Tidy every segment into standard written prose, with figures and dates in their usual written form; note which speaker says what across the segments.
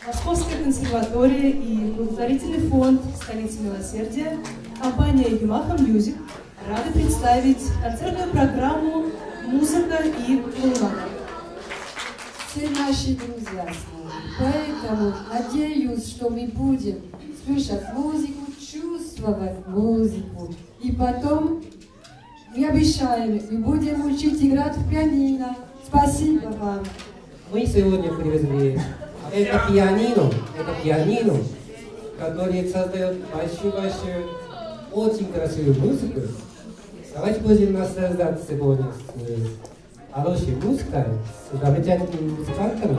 Speaker 1: Московская консерватория и благотворительный фонд «Столица милосердия», компания «Юмаха Мьюзик» рады представить концертную программу «Музыка и клоунада».
Speaker 2: Все наши друзья с нами, поэтому надеюсь, что мы будем слушать музыку, чувствовать музыку. И потом мы обещаем, мы будем учить играть в пианино. Спасибо вам.
Speaker 3: Мы сегодня привезли это пианино, которое создает большую-большую, очень красивую музыку. Давайте будем наслаждаться сегодня с хорошей музыкой, с замечательными музыкантами.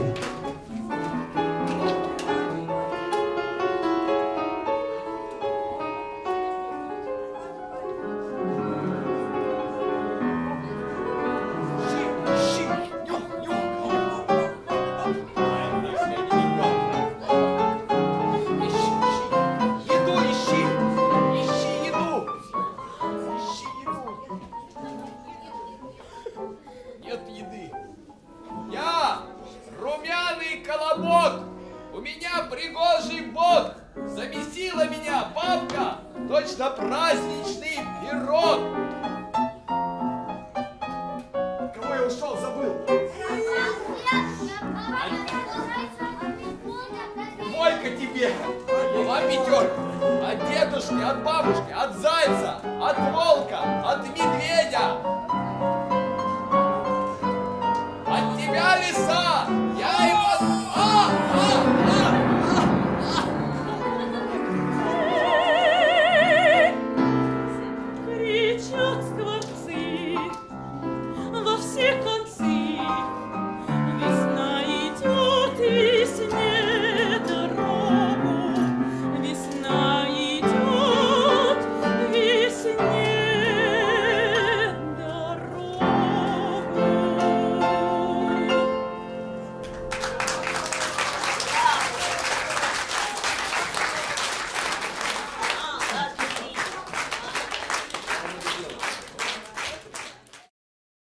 Speaker 4: От дедушки, от бабушки, от зайца, от волка, от медведя.